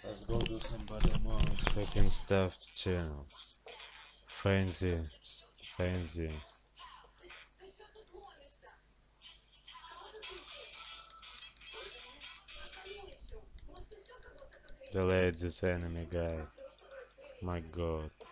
Let's go do some Badomans fucking stuff channel. Fancy, fancy. Delete this enemy guy. My god.